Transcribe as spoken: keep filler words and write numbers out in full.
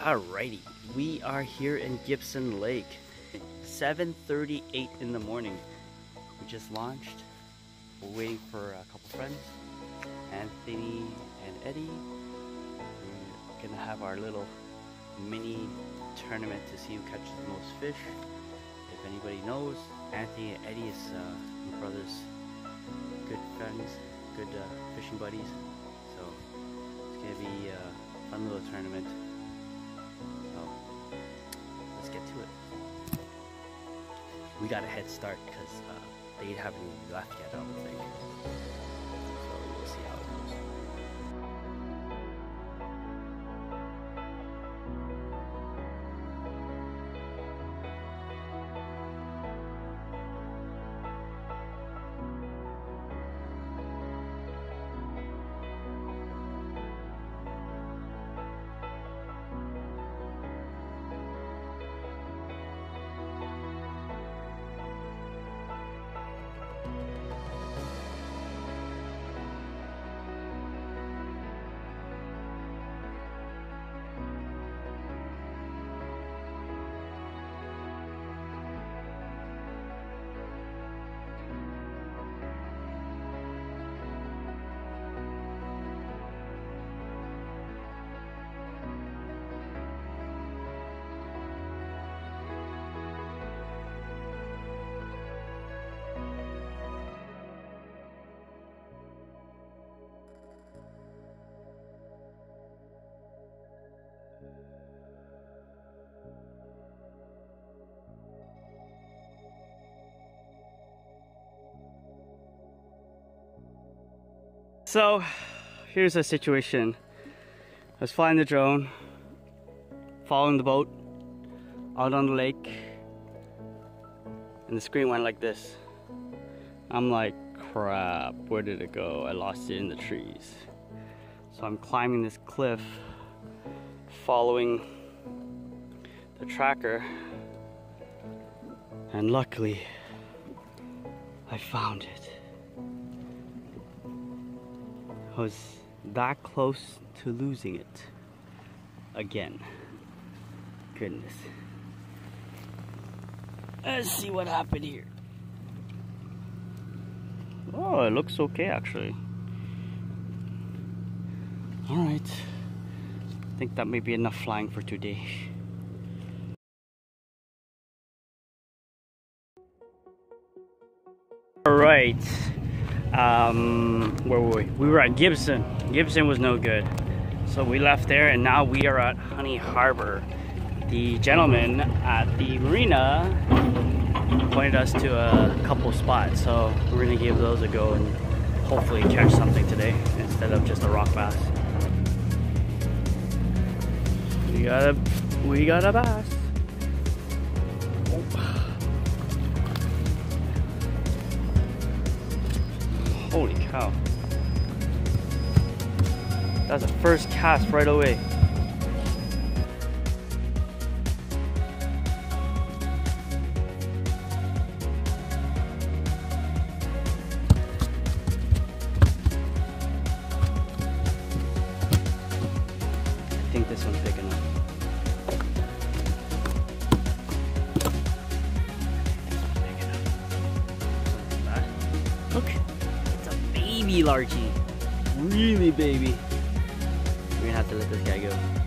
Alrighty, we are here in Gibson Lake. seven thirty-eight in the morning. We just launched. We're waiting for a couple friends, Anthony and Eddy. We're gonna have our little mini tournament to see who catches the most fish. If anybody knows, Anthony and Eddy is uh, my brother's good friends, good uh, fishing buddies. So it's gonna be a fun little tournament. So let's get to it. We got a head start because uh, they haven't even left yet, I don't think. So we'll see how it goes. So here's the situation. I was flying the drone, following the boat out on the lake, and the screen went like this. I'm like, crap, where did it go? I lost it in the trees. So I'm climbing this cliff, following the tracker, and luckily I found it. I was that close to losing it again. Goodness. Let's see what happened here. Oh, it looks okay actually. Alright. I think that may be enough flying for today. Alright. Um, where were we? We were at Gibson. Gibson was no good. So we left there and now we are at Honey Harbor. The gentleman at the marina pointed us to a couple spots. So we're gonna give those a go and hopefully catch something today instead of just a rock bass. We got a, we got a bass. Holy cow. That's the first cast right away. I think this one's big enough. Big enough. Look. Baby largie, really baby. We're gonna have to let this guy go.